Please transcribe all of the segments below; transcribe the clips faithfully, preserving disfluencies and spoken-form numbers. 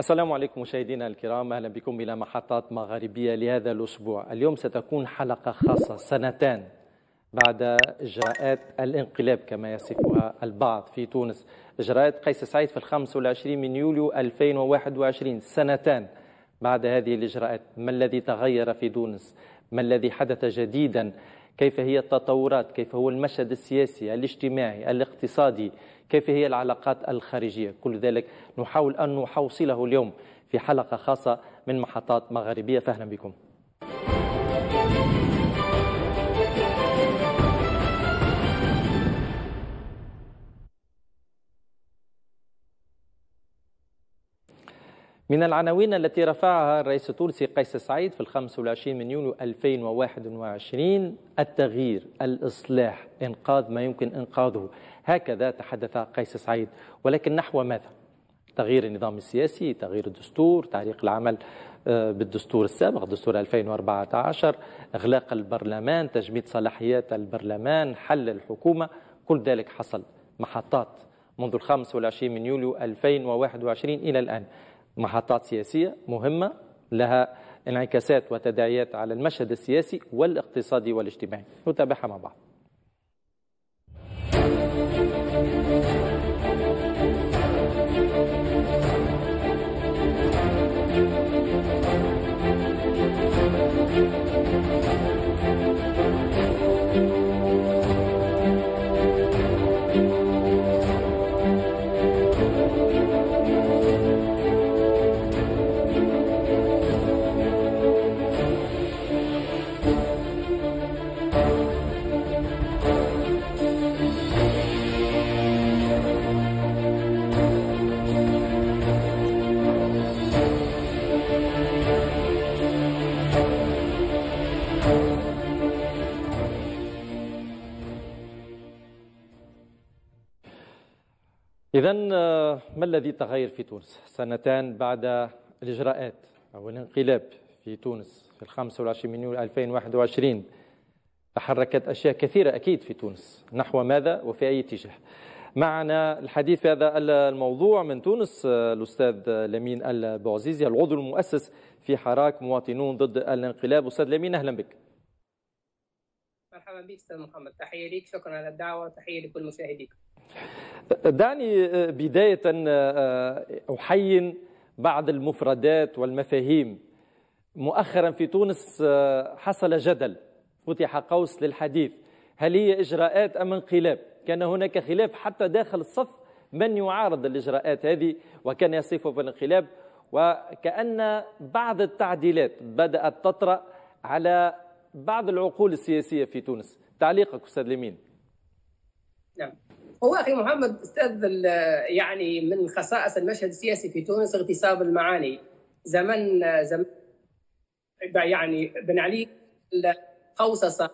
السلام عليكم مشاهدينا الكرام، أهلا بكم إلى محطات مغاربية لهذا الأسبوع. اليوم ستكون حلقة خاصة سنتان بعد إجراءات الانقلاب كما يصفها البعض في تونس، إجراءات قيس سعيد في الخامس والعشرين من يوليو ألفين وواحد وعشرين. سنتان بعد هذه الإجراءات، ما الذي تغير في تونس؟ ما الذي حدث جديدا؟ كيف هي التطورات؟ كيف هو المشهد السياسي الاجتماعي الاقتصادي؟ كيف هي العلاقات الخارجية؟ كل ذلك نحاول أن نحوصله اليوم في حلقة خاصة من محطات مغاربية، فأهلا بكم. من العناوين التي رفعها الرئيس التونسي قيس سعيد في الخامس والعشرين من يونيو ألفين وواحد وعشرين: التغيير، الإصلاح، إنقاذ ما يمكن إنقاذه. هكذا تحدث قيس سعيد، ولكن نحو ماذا؟ تغيير النظام السياسي، تغيير الدستور، تعليق العمل بالدستور السابق دستور ألفين وأربعة عشر، إغلاق البرلمان، تجميد صلاحيات البرلمان، حل الحكومة. كل ذلك حصل محطات منذ الخامس والعشرين من يوليو ألفين وواحد وعشرين إلى الآن. محطات سياسية مهمة لها انعكاسات وتداعيات على المشهد السياسي والاقتصادي والاجتماعي، نتابعها مع بعض. إذن ما الذي تغير في تونس سنتان بعد الإجراءات أو الانقلاب في تونس في الخامس والعشرين من يوليو ألفين وواحد وعشرين؟ تحركت أشياء كثيرة أكيد في تونس، نحو ماذا وفي أي اتجاه؟ معنا الحديث في هذا الموضوع من تونس الأستاذ لمين البوعزيزي، العضو المؤسس في حراك مواطنون ضد الانقلاب. أستاذ لمين، أهلا بك. مرحبا بك أستاذ محمد، تحية لك، شكرا على الدعوة وتحية لكل مشاهديك. دعني بداية أحين بعض المفردات والمفاهيم. مؤخرا في تونس حصل جدل، فتح قوس للحديث: هل هي إجراءات أم انقلاب؟ كان هناك خلاف حتى داخل الصف من يعارض الإجراءات هذه وكان يصفه بالانقلاب، وكأن بعض التعديلات بدأت تطرأ على بعض العقول السياسية في تونس. تعليقك أستاذ لمين؟ نعم، هو أخي محمد أستاذ، يعني من خصائص المشهد السياسي في تونس اغتصاب المعاني. زمن زمن يعني بن علي قوصصة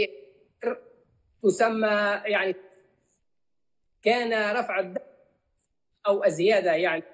تسمى، يعني كان رفع الدعم أو الزيادة، يعني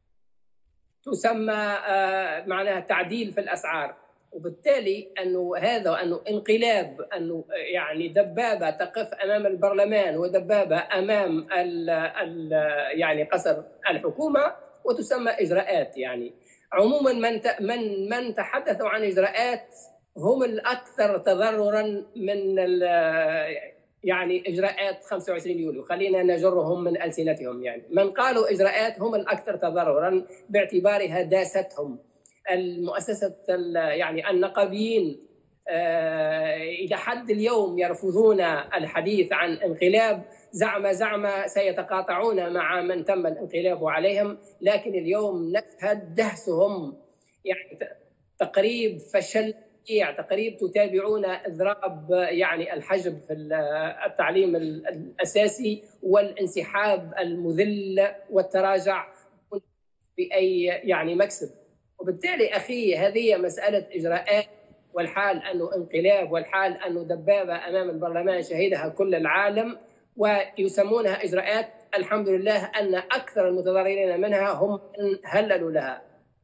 تسمى معناها تعديل في الأسعار، وبالتالي أنه هذا أنه انقلاب، أنه يعني دبابة تقف أمام البرلمان ودبابة أمام ال ال يعني قصر الحكومة، وتسمى إجراءات. يعني عموما من من من تحدثوا عن إجراءات هم الأكثر تضررا من يعني إجراءات خمسة وعشرين يوليو، خلينا نجرهم من ألسنتهم. يعني من قالوا إجراءات هم الأكثر تضررا باعتبارها داستهم. المؤسسة يعني النقابيين إلى حد اليوم يرفضون الحديث عن انقلاب، زعم زعم سيتقاطعون مع من تم الانقلاب عليهم، لكن اليوم نشهد دهسهم، يعني تقريب فشل، تقريب تتابعون إضراب يعني الحجب في التعليم الأساسي والانسحاب المذل والتراجع بأي يعني مكسب. وبالتالي أخي هذه مسألة إجراءات، والحال أنه انقلاب، والحال أنه دبابة أمام البرلمان شهدها كل العالم ويسمونها إجراءات. الحمد لله أن أكثر المتضررين منها هم من هللوا لها.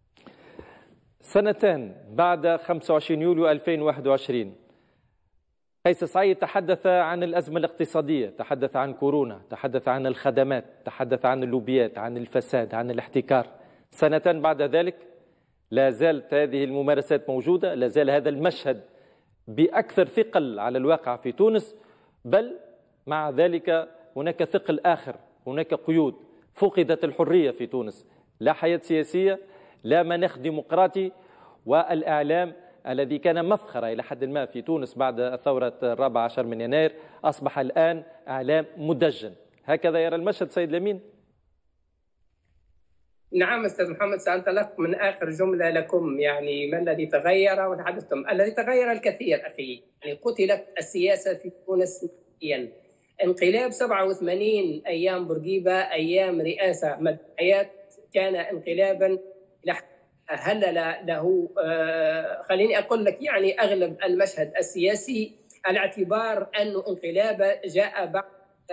سنتان بعد خمسة وعشرين يوليو ألفين وواحد وعشرين، قيس سعيد تحدث عن الأزمة الاقتصادية، تحدث عن كورونا، تحدث عن الخدمات، تحدث عن اللوبيات، عن الفساد، عن الاحتكار. سنتان بعد ذلك لا زالت هذه الممارسات موجودة، لا زال هذا المشهد بأكثر ثقل على الواقع في تونس، بل مع ذلك هناك ثقل آخر، هناك قيود. فقدت الحرية في تونس، لا حياة سياسية، لا مناخ ديمقراطي، والإعلام الذي كان مفخرة إلى حد ما في تونس بعد الثورة الرابع عشر من يناير أصبح الآن إعلام مدجن. هكذا يرى المشهد سيد لمين؟ نعم أستاذ محمد، سأنطلق من آخر جملة لكم. يعني ما الذي تغير وتحدثتم؟ الذي تغير الكثير أخي. يعني قتلت السياسة في تونس نهائيا. انقلاب سبعة وثمانين أيام بورقيبة، أيام رئاسة مدعيات، كان انقلابا هلل له آه خليني أقول لك يعني أغلب المشهد السياسي، على اعتبار أنه انقلاب جاء بعد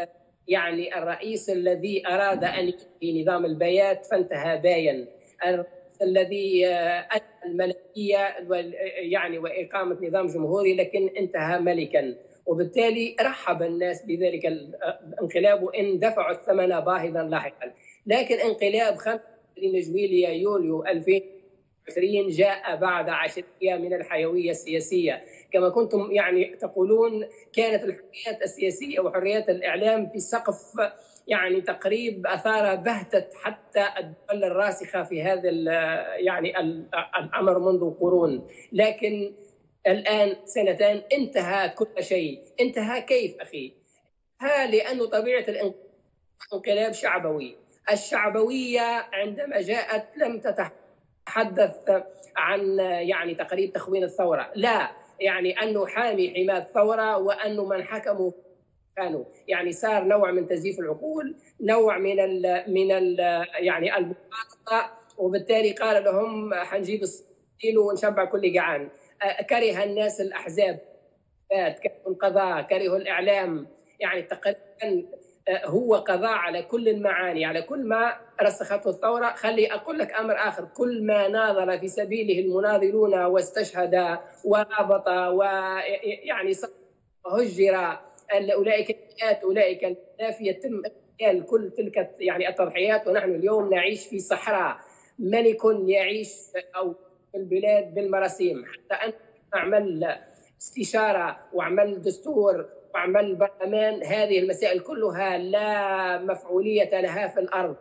يعني الرئيس الذي أراد أن ينهي نظام البيات فانتهى بايا، الرئيس الذي أتى الملكية يعني وإقامة نظام جمهوري لكن انتهى ملكا، وبالتالي رحب الناس بذلك الانقلاب وإن دفعوا الثمن باهظا لاحقا. لكن انقلاب خمسة وعشرين جويلية يوليو ألفين وعشرين جاء بعد عشرة أيام من الحيوية السياسية. كما كنتم يعني تقولون، كانت الحريات السياسية وحريات الإعلام في سقف يعني تقريب أثار بهتة حتى الدول الراسخة في هذا يعني الأمر منذ قرون. لكن الآن سنتان انتهى كل شيء. انتهى كيف أخي؟ ها لأنه طبيعة الانقلاب شعبوي. الشعبوية عندما جاءت لم تتحدث عن يعني تقريب تخوين الثورة، لا، يعني أنه حامي حماية الثورة وأنه من حكموا كانوا يعني صار نوع من تزييف العقول، نوع من ال من ال يعني المخاطرة، وبالتالي قال لهم حنجيب الصيل ونشبع كل جعان. كره الناس الأحزاب، كرهوا القضاء، كرهوا الإعلام، يعني تقريبا هو قضاء على كل المعاني، على كل ما رسخته الثورة. خلي أقول لك أمر آخر، كل ما ناظر في سبيله المناضلون واستشهد ورابط ويعني هجر أولئك الفئات، أولئك الناس، يتم اغتيال كل تلك يعني التضحيات، ونحن اليوم نعيش في صحراء. ملك يعيش أو في البلاد بالمراسيم، حتى أن أعمل استشارة وأعمل دستور وأعمل برلمان، هذه المسائل كلها لا مفعولية لها في الأرض.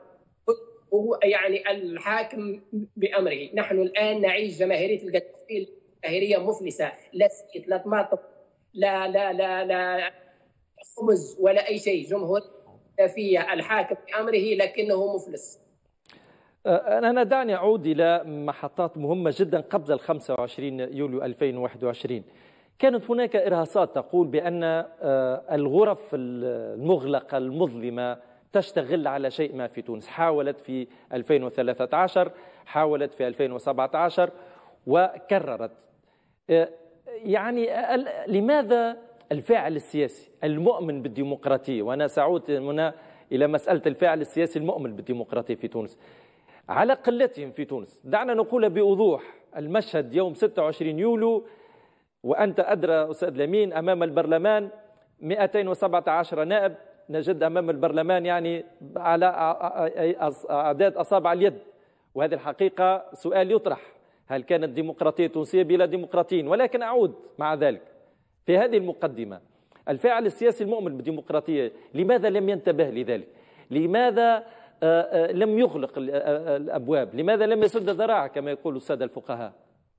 هو يعني الحاكم بأمره. نحن الآن نعيش جماهيرية القذافي، جماهيرية مفلسة، لا سيد، لا طماطم، لا لا لا لا خبز ولا أي شيء. جمهورية القذافية، الحاكم بأمره لكنه مفلس. أنا دعني أعود إلى محطات مهمة جدا قبل ال خمسة وعشرين يوليو ألفين وواحد وعشرين. كانت هناك إرهاصات تقول بأن الغرف المغلقة المظلمة تشتغل على شيء ما في تونس. حاولت في ألفين وثلاثة عشر، حاولت في ألفين وسبعة عشر، وكررت. يعني لماذا الفاعل السياسي المؤمن بالديمقراطية، وأنا سأعود هنا إلى مسألة الفاعل السياسي المؤمن بالديمقراطية في تونس، على قلتهم في تونس. دعنا نقول بوضوح، المشهد يوم ستة وعشرين يوليو وأنت أدرى أستاذ لمين، أمام البرلمان مئتين وسبعة عشر نائب، نجد أمام البرلمان يعني على أعداد أصابع اليد. وهذه الحقيقة سؤال يطرح، هل كانت ديمقراطية تونسية بلا ديمقراطيين؟ ولكن أعود مع ذلك في هذه المقدمة، الفاعل السياسي المؤمن بالديمقراطية لماذا لم ينتبه لذلك؟ لماذا لم يغلق الأبواب؟ لماذا لم يسد ذراعه كما يقول السادة الفقهاء؟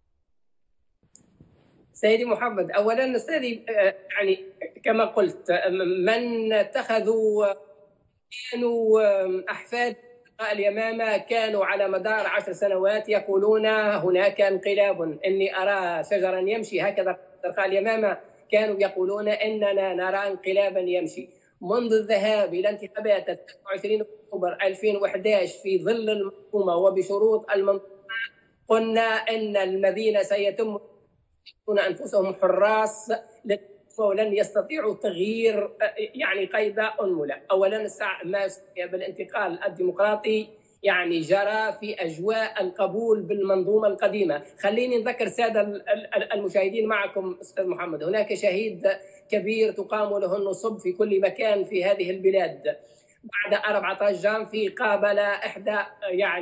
سيدي محمد، أولا سيدي يعني كما قلت، من اتخذوا كانوا أحفاد اليمامة كانوا على مدار عشر سنوات يقولون هناك انقلاب، إني أرى شجرا يمشي، هكذا أصدقاء اليمامة كانوا يقولون إننا نرى انقلابا يمشي. منذ الذهاب إلى انتخابات تسعة وعشرين أكتوبر ألفين وأحد عشر في ظل المنظومة وبشروط المنظومة، قلنا إن الذين سيتم يكون أنفسهم حراس ولن يستطيعوا تغيير يعني قيد أنملة. أولا ما بالانتقال الديمقراطي يعني جرى في أجواء القبول بالمنظومة القديمة. خليني نذكر سادة المشاهدين معكم أستاذ محمد، هناك شهيد كبير تقام له النصب في كل مكان في هذه البلاد. بعد أربعة عشر جانفي قابل إحدى يعني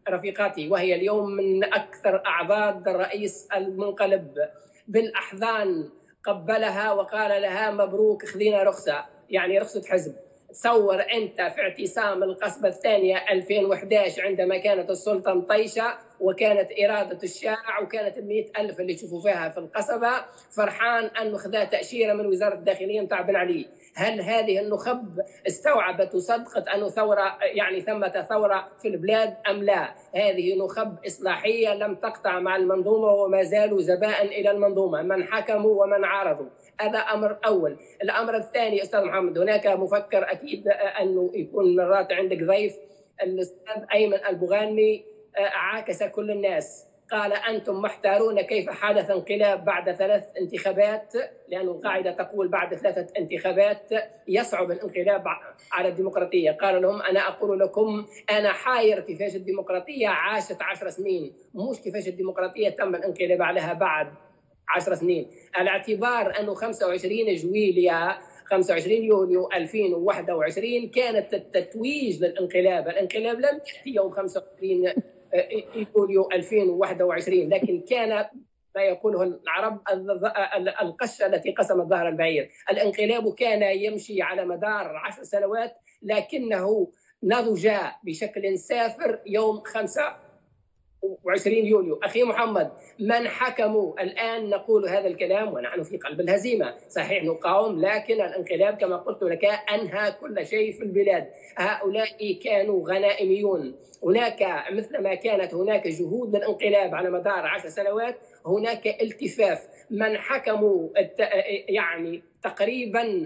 رفيقاتي، وهي اليوم من أكثر أعضاد الرئيس المنقلب، بالأحضان قبلها وقال لها مبروك خذينا رخصة، يعني رخصة حزب. تصور أنت في اعتصام القصبة الثانية ألفين وإحدى عشر عندما كانت السلطة مطيشة وكانت إرادة الشارع وكانت المئة ألف اللي تشوفوا فيها في القصبة فرحان أنه خذا تأشيرة من وزارة الداخلية متاع بن علي. هل هذه النخب استوعبت وصدقت أنه ثورة يعني ثمة ثورة في البلاد أم لا؟ هذه نخب إصلاحية لم تقطع مع المنظومة وما زالوا زبائن إلى المنظومة، من حكموا ومن عارضوا. هذا أمر أول. الأمر الثاني أستاذ محمد، هناك مفكر أكيد أنه يكون مرات عندك ضيف، الأستاذ أيمن البغانمي عاكس كل الناس، قال أنتم محتارون كيف حدث انقلاب بعد ثلاث انتخابات، لأن القاعدة تقول بعد ثلاثة انتخابات يصعب الانقلاب على الديمقراطية. قال لهم أنا أقول لكم أنا حاير كيفاش الديمقراطية عاشت عشر سنين، مش كيفاش الديمقراطية تم الانقلاب عليها بعد عشر سنين. الاعتبار أنه خمسة وعشرين جويليا خمسة وعشرين يوليو ألفين وواحد وعشرين كانت التتويج للانقلاب. الانقلاب لم يأتي يوم خمسة وعشرين يوليو ألفين وواحد وعشرين، لكن كان ما يقوله العرب القشة التي قسمت ظهر البعير. الانقلاب كان يمشي على مدار عشر سنوات لكنه نضج بشكل سافر يوم خمسة وعشرين يوليو. أخي محمد، من حكموا الآن نقول هذا الكلام ونحن في قلب الهزيمة، صحيح نقاوم لكن الانقلاب كما قلت لك أنهى كل شيء في البلاد. هؤلاء كانوا غنائميون. هناك مثلما كانت هناك جهود للانقلاب على مدار عشر سنوات هناك التفاف. من حكموا يعني تقريبا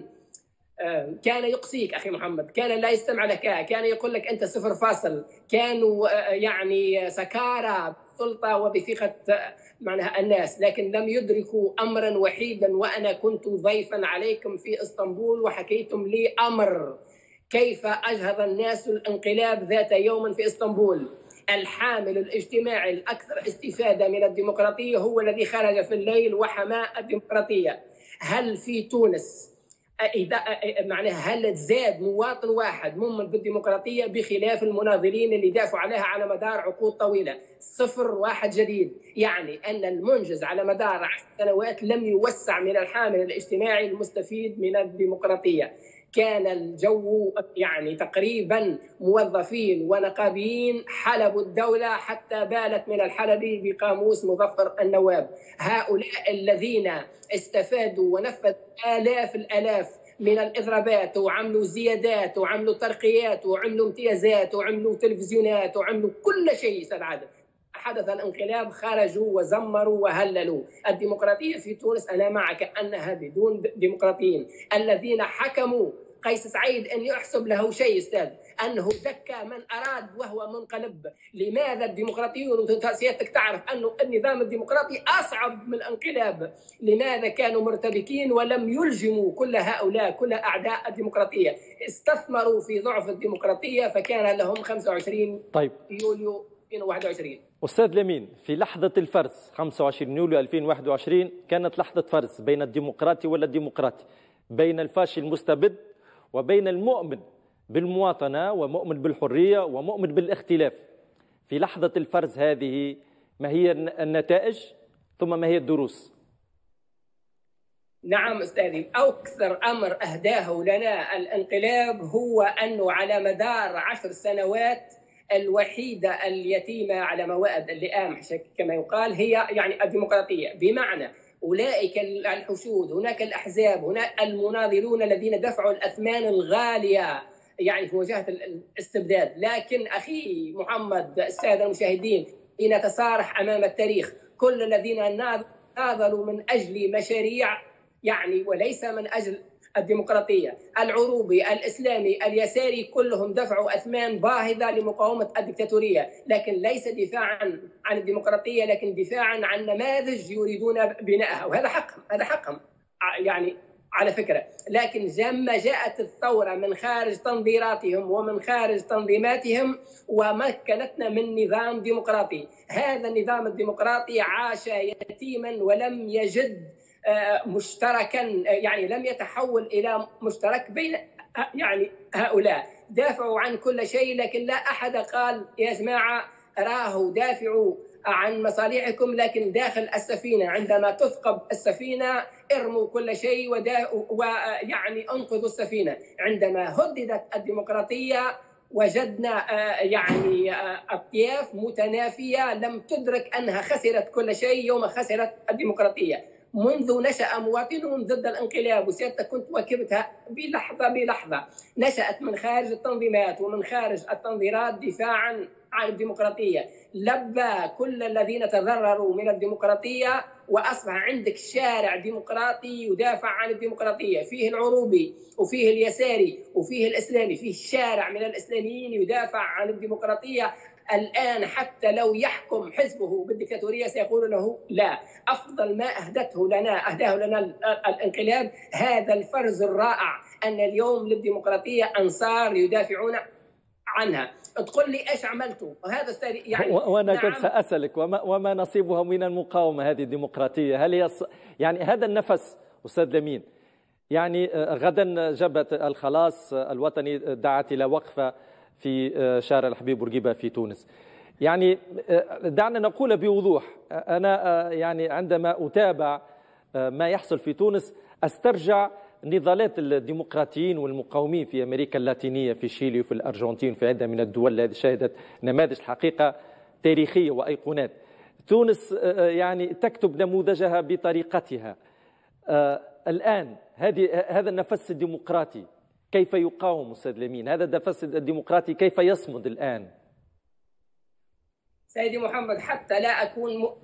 كان يقصيك أخي محمد، كان لا يستمع لك، كان يقول لك أنت صفر فاصل، كانوا يعني سكارى سلطة وبثقة معناها الناس، لكن لم يدركوا أمرا وحيدا. وأنا كنت ضيفا عليكم في إسطنبول وحكيتم لي أمر كيف أجهض الناس الانقلاب ذات يوم في إسطنبول. الحامل الاجتماعي الأكثر استفادة من الديمقراطية هو الذي خرج في الليل وحمى الديمقراطية. هل في تونس إذا معناها هل زاد مواطن واحد مؤمن بالديمقراطية بخلاف المناضلين اللي دافعوا عليها على مدار عقود طويلة؟ صفر واحد جديد. يعني أن المنجز على مدار عشر سنوات لم يوسع من الحامل الاجتماعي المستفيد من الديمقراطية. كان الجو يعني تقريبا موظفين ونقابيين حلبوا الدولة حتى بالت من الحلب بقاموس مظفر النواب. هؤلاء الذين استفادوا ونفذوا آلاف الآلاف من الإضرابات وعملوا زيادات وعملوا ترقيات وعملوا امتيازات وعملوا تلفزيونات وعملوا كل شيء سبعادة. حدث الانقلاب خرجوا وزمروا وهللوا. الديمقراطية في تونس أنا معك أنها بدون ديمقراطيين. الذين حكموا قيس سعيد أن يحسب له شيء أستاذ، أنه دكا من أراد وهو منقلب. لماذا الديمقراطيون سيادتك تعرف أنه النظام الديمقراطي أصعب من الانقلاب؟ لماذا كانوا مرتبكين ولم يلجموا كل هؤلاء كل أعداء الديمقراطية؟ استثمروا في ضعف الديمقراطية فكان لهم خمسة وعشرين طيب. يوليو ألفين وواحد وعشرين. أستاذ لمين، في لحظة الفرز خمسة وعشرين يوليو ألفين وواحد وعشرين كانت لحظة فرز بين الديمقراطي ولا الديمقراطي، بين الفاشل المستبد وبين المؤمن بالمواطنة ومؤمن بالحرية ومؤمن بالاختلاف. في لحظة الفرز هذه ما هي النتائج ثم ما هي الدروس؟ نعم أستاذي، أكثر أمر أهداه لنا الانقلاب هو أنه على مدار عشر سنوات الوحيدة اليتيمة على موائد اللئام كما يقال هي يعني الديمقراطية. بمعنى أولئك الحشود، هناك الأحزاب، هناك المناضلون الذين دفعوا الأثمان الغالية يعني في مواجهة الاستبداد. لكن أخي محمد، السادة المشاهدين، لنتصارح أمام التاريخ، كل الذين ناضلوا من أجل مشاريع يعني وليس من أجل الديمقراطية، العروبي، الإسلامي، اليساري، كلهم دفعوا أثمان باهظة لمقاومة الدكتاتورية، لكن ليس دفاعا عن الديمقراطية لكن دفاعا عن نماذج يريدون بنائها، وهذا حقهم، هذا حقهم يعني على فكرة. لكن لما جاءت الثورة من خارج تنظيراتهم ومن خارج تنظيماتهم ومكنتنا من نظام ديمقراطي، هذا النظام الديمقراطي عاش يتيما ولم يجد مشتركا، يعني لم يتحول إلى مشترك بين يعني هؤلاء. دافعوا عن كل شيء لكن لا أحد قال يا جماعة راهوا دافعوا عن مصالحكم، لكن داخل السفينة عندما تثقب السفينة ارموا كل شيء ويعني انقذوا السفينة. عندما هددت الديمقراطية وجدنا يعني أطياف متنافية لم تدرك أنها خسرت كل شيء يوم خسرت الديمقراطية. منذ نشأ مواطنون ضد الانقلاب، وسيادتك كنت واكبتها بلحظة بلحظة، نشأت من خارج التنظيمات ومن خارج التنظيرات دفاعا عن الديمقراطية. لبى كل الذين تضرروا من الديمقراطية، وأصبح عندك شارع ديمقراطي يدافع عن الديمقراطية، فيه العروبي وفيه اليساري وفيه الإسلامي، فيه شارع من الإسلاميين يدافع عن الديمقراطية. الآن حتى لو يحكم حزبه بالديكتاتورية سيقول له لا. أفضل ما أهدته لنا أهداه لنا الانقلاب هذا الفرز الرائع، أن اليوم للديمقراطية أنصار يدافعون عنها. تقول لي ايش عملتوا؟ وهذا يعني وانا نعم. كنت ساسالك وما, وما نصيبها من المقاومه هذه الديمقراطيه؟ هل هي يعني هذا النفس استاذ لمين؟ يعني غدا جبهه الخلاص الوطني دعت الى وقفه في شارع الحبيب بورقيبه في تونس. يعني دعنا نقول بوضوح، انا يعني عندما اتابع ما يحصل في تونس استرجع نضالات الديمقراطيين والمقاومين في أمريكا اللاتينية، في شيلي وفي الأرجنتين، في عدة من الدول التي شهدت نماذج الحقيقة تاريخية وأيقونات. تونس يعني تكتب نموذجها بطريقتها. الآن هذه هذا النفس الديمقراطي كيف يقاوم أستاذ لمين؟ هذا النفس الديمقراطي كيف يصمد الآن؟ سيدي محمد، حتى لا أكون م...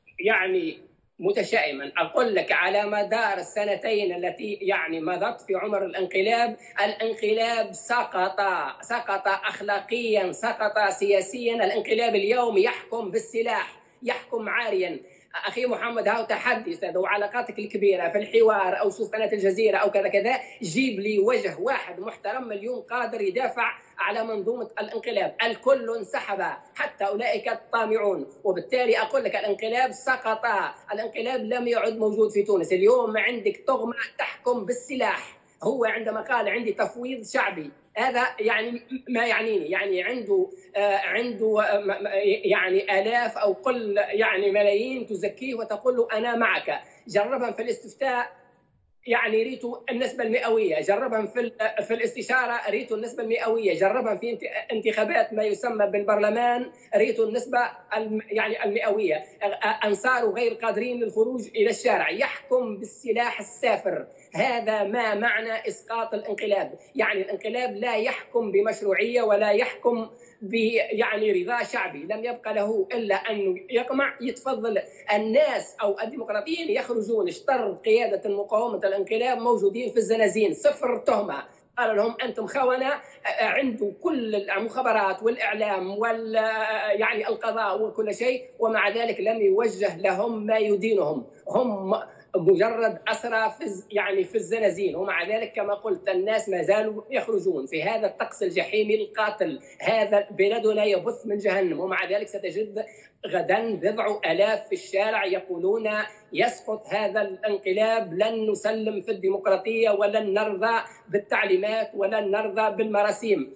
يعني متشائما، أقول لك على مدار السنتين التي يعني مضت في عمر الانقلاب، الانقلاب سقط سقط أخلاقيا، سقط سياسيا. الانقلاب اليوم يحكم بالسلاح، يحكم عاريا. أخي محمد، هاو تحدي ذو علاقاتك الكبيرة في الحوار أو شوف قناة الجزيرة أو كذا كذا، جيب لي وجه واحد محترم اليوم قادر يدافع على منظومة الانقلاب. الكل انسحب حتى أولئك الطامعون، وبالتالي أقول لك الانقلاب سقط. الانقلاب لم يعد موجود في تونس. اليوم عندك طغمة تحكم بالسلاح. هو عندما قال عندي تفويض شعبي، هذا يعني ما يعنيني، يعني عنده آه عنده آه يعني آلاف أو قل يعني ملايين تزكيه وتقول له أنا معك. جربها في الاستفتاء، يعني ريتوا النسبة المئوية. جربها في في الاستشارة، ريتوا النسبة المئوية. جربها في انتخابات ما يسمى بالبرلمان، ريتوا النسبة يعني المئوية. أنصار غير قادرين للخروج إلى الشارع. يحكم بالسلاح السافر. هذا ما معنى إسقاط الانقلاب. يعني الانقلاب لا يحكم بمشروعية ولا يحكم ب يعني رضا شعبي. لم يبقى له إلا أن يقمع. يتفضل الناس أو الديمقراطيين يخرجون. اشتر قيادة مقاومة الانقلاب موجودين في الزنازين، صفر تهمة. قال لهم أنتم خونة. عنده كل المخابرات والإعلام وال يعني القضاء وكل شيء، ومع ذلك لم يوجه لهم ما يدينهم. هم مجرد أسرى في يعني في الزنازين، ومع ذلك كما قلت الناس ما زالوا يخرجون في هذا الطقس الجحيمي القاتل. هذا بلدنا يبث من جهنم، ومع ذلك ستجد غدا بضع آلاف في الشارع يقولون يسقط هذا الانقلاب، لن نسلم في الديمقراطية ولن نرضى بالتعليمات ولن نرضى بالمراسيم.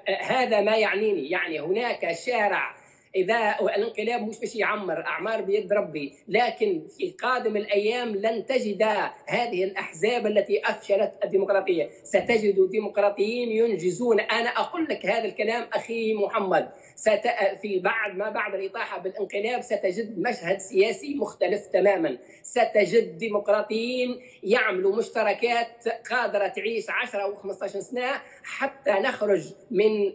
هذا ما يعنيني. يعني هناك شارع، إذا الانقلاب مش باش يعمر أعمار بيد ربي، لكن في قادم الأيام لن تجد هذه الأحزاب التي أفشلت الديمقراطية. ستجد ديمقراطيين ينجزون. أنا أقول لك هذا الكلام أخي محمد، ست... في بعد ما بعد الإطاحة بالانقلاب ستجد مشهد سياسي مختلف تماما. ستجد ديمقراطيين يعملوا مشتركات قادرة تعيش عشرة أو خمسة عشر سنة حتى نخرج من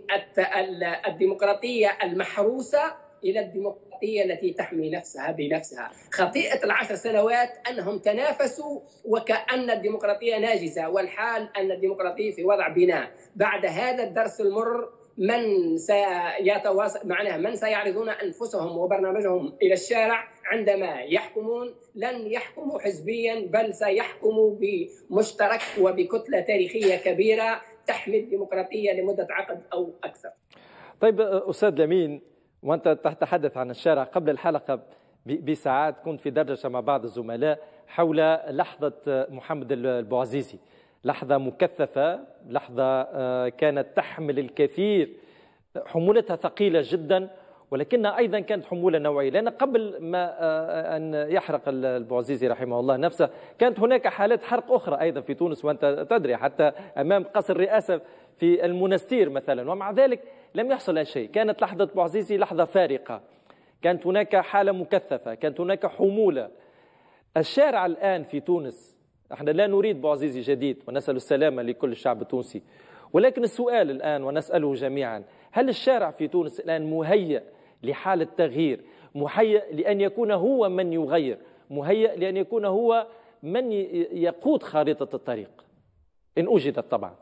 الديمقراطية المحروسة إلى الديمقراطية التي تحمي نفسها بنفسها. خطيئة العشر سنوات أنهم تنافسوا وكأن الديمقراطية ناجزة، والحال أن الديمقراطية في وضع بناء. بعد هذا الدرس المر من سيتواصل معناها من سيعرضون أنفسهم وبرنامجهم إلى الشارع عندما يحكمون لن يحكموا حزبيا، بل سيحكموا بمشترك وبكتلة تاريخية كبيرة تحمي الديمقراطية لمدة عقد أو أكثر. طيب أستاذ لمين، وأنت تتحدث عن الشارع، قبل الحلقة بساعات كنت في دردشة مع بعض الزملاء حول لحظة محمد البوعزيزي، لحظة مكثفة، لحظة كانت تحمل الكثير، حمولتها ثقيلة جدا، ولكنها أيضا كانت حمولة نوعية، لأن قبل ما أن يحرق البوعزيزي رحمه الله نفسه كانت هناك حالات حرق أخرى أيضا في تونس، وأنت تدري حتى أمام قصر الرئاسة في المنستير مثلا، ومع ذلك لم يحصل أي شيء. كانت لحظة بوعزيزي لحظة فارقة، كانت هناك حالة مكثفة، كانت هناك حمولة. الشارع الآن في تونس، احنا لا نريد بوعزيزي جديد ونسأل السلامة لكل الشعب التونسي، ولكن السؤال الآن ونسأله جميعا، هل الشارع في تونس الآن مهيأ لحالة تغيير، مهيأ لأن يكون هو من يغير، مهيأ لأن يكون هو من يقود خارطة الطريق إن وجدت طبعا؟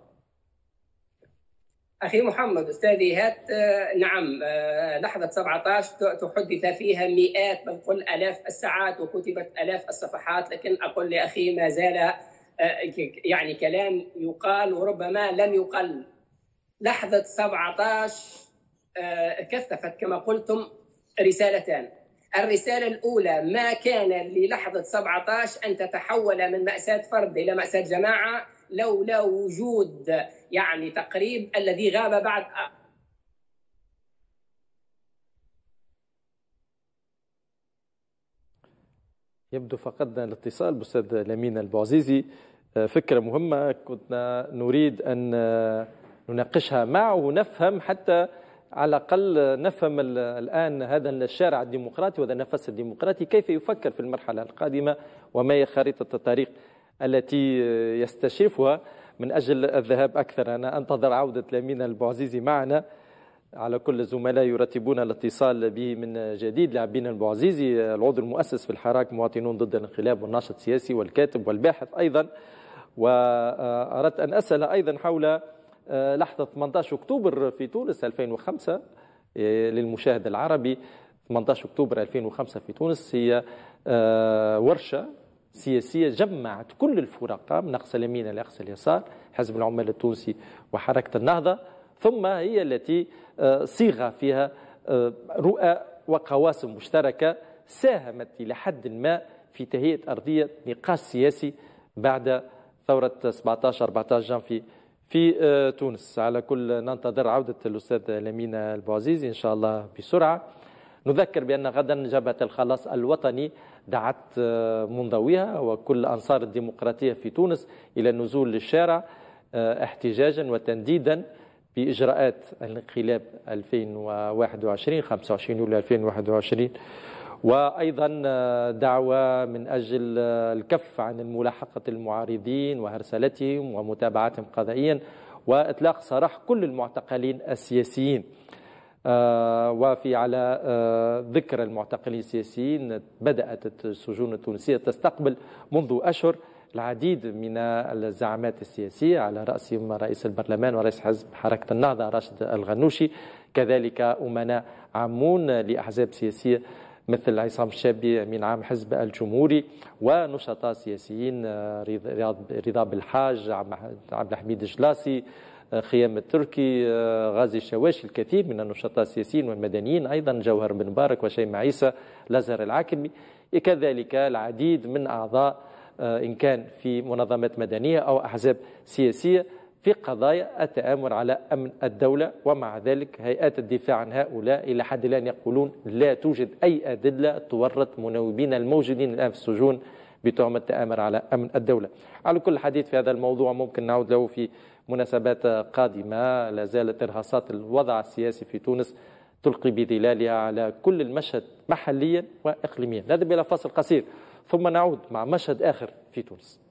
أخي محمد أستاذي هات، نعم لحظة سبعة عشر تحدث فيها مئات بل قل آلاف الساعات وكتبت آلاف الصفحات، لكن أقول لأخي ما زال يعني كلام يقال وربما لم يقل. لحظة سبعة عشر كثفت كما قلتم رسالتان. الرسالة الأولى، ما كان للحظة سبعة عشر أن تتحول من مأساة فرد إلى مأساة جماعة لولا وجود يعني تقريب الذي غاب بعد. يبدو فقدنا الاتصال بالأستاذ لمين البوعزيزي. فكرة مهمة كنا نريد أن نناقشها معه ونفهم، حتى على الأقل نفهم الآن هذا الشارع الديمقراطي وهذا النفس الديمقراطي كيف يفكر في المرحلة القادمة، وما هي خريطة الطريق التي يستشرفها من أجل الذهاب أكثر. أنا أنتظر عودة لمين البوعزيزي معنا، على كل الزملاء يرتبون الاتصال به من جديد. لمين البوعزيزي العضو المؤسس في الحراك مواطنون ضد الانقلاب والناشط السياسي والكاتب والباحث أيضا. وأردت أن أسأل أيضا حول لحظة ثمانية عشر أكتوبر في تونس ألفين وخمسة للمشاهد العربي. ثمانية عشر أكتوبر ألفين وخمسة في تونس هي ورشة سياسية جمعت كل الفرق من أقصى اليمين إلى أقصى اليسار، حزب العمال التونسي وحركة النهضة، ثم هي التي صيغ فيها رؤى وقواسم مشتركة ساهمت إلى حد ما في تهيئة أرضية نقاش سياسي بعد ثورة سبعة عشر أربعة عشر جانفي في تونس. على كل ننتظر عودة الأستاذ لمين البوعزيزي إن شاء الله بسرعة. نذكر بأن غدا جبهة الخلاص الوطني دعت منضويها وكل أنصار الديمقراطية في تونس إلى النزول للشارع احتجاجا وتنديدا بإجراءات الانقلاب ألفين وواحد وعشرين خمسة وعشرين يوليو ألفين وواحد وعشرين، وأيضا دعوة من أجل الكف عن الملاحقة المعارضين وهرسلتهم ومتابعتهم قضائيا وإطلاق سراح كل المعتقلين السياسيين. آه وفي على آه ذكر المعتقلين السياسيين، بدأت السجون التونسية تستقبل منذ أشهر العديد من الزعامات السياسية، على رأسهم رئيس البرلمان ورئيس حزب حركة النهضة راشد الغنوشي، كذلك أمناء عامون لأحزاب سياسية مثل عصام الشابي أمين عام حزب الجمهوري، ونشطاء سياسيين رضا بالحاج، عبد الحميد الجلاسي، خيام التركي، غازي الشواشي، الكثير من النشطاء السياسيين والمدنيين، أيضا جوهر بن مبارك وشيماء عيسى الازهر العاكمي، كذلك العديد من أعضاء إن كان في منظمات مدنية أو أحزاب سياسية في قضايا التآمر على أمن الدولة. ومع ذلك هيئات الدفاع عن هؤلاء إلى حد الآن يقولون لا توجد أي أدلة تورط مناوبين الموجودين الآن في السجون بتهمة التآمر على أمن الدولة. على كل حديث في هذا الموضوع ممكن نعود له في مناسبات قادمة. لا زالت إرهاصات الوضع السياسي في تونس تلقي بظلالها على كل المشهد محليا وإقليميا. نذهب إلى فاصل قصير ثم نعود مع مشهد آخر في تونس.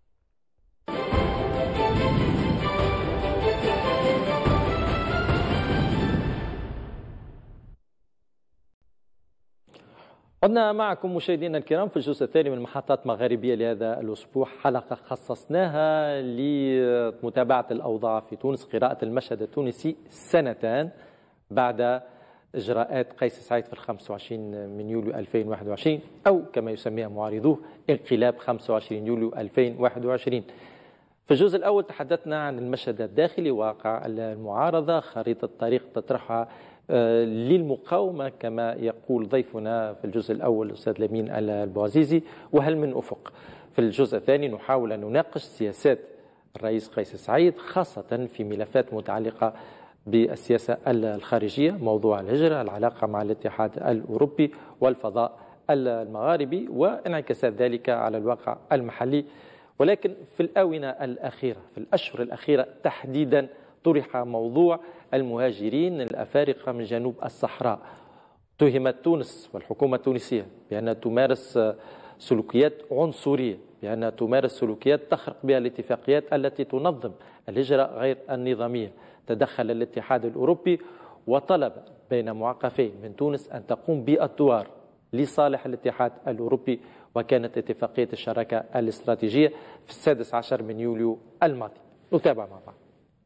عدنا معكم مشاهدينا الكرام في الجزء الثاني من محطات مغاربية لهذا الأسبوع، حلقة خصصناها لمتابعة الأوضاع في تونس، قراءة المشهد التونسي سنتان بعد إجراءات قيس سعيد في الخامس والعشرين من يوليو ألفين وواحد وعشرين، أو كما يسميها معارضوه انقلاب خامس وعشرين يوليو ألفين وواحد وعشرين. في الجزء الأول تحدثنا عن المشهد الداخلي، واقع المعارضة، خريطة طريق تطرحها للمقاومة كما يقول ضيفنا في الجزء الأول الأستاذ لمين البوعزيزي، وهل من أفق. في الجزء الثاني نحاول أن نناقش سياسات الرئيس قيس سعيد خاصة في ملفات متعلقة بالسياسة الخارجية، موضوع الهجرة، العلاقة مع الاتحاد الأوروبي والفضاء المغاربي وانعكاسات ذلك على الواقع المحلي. ولكن في الآونة الأخيرة، في الأشهر الأخيرة تحديدا، طرح موضوع المهاجرين الأفارقة من جنوب الصحراء. اتهمت تونس والحكومة التونسية بأنها تمارس سلوكيات عنصرية، بأنها تمارس سلوكيات تخرق بها الاتفاقيات التي تنظم الهجرة غير النظامية. تدخل الاتحاد الأوروبي وطلب بين معقفين من تونس أن تقوم بالدوار لصالح الاتحاد الأوروبي، وكانت اتفاقية الشراكة الاستراتيجية في السادس عشر من يوليو الماضي. نتابع مع بعض.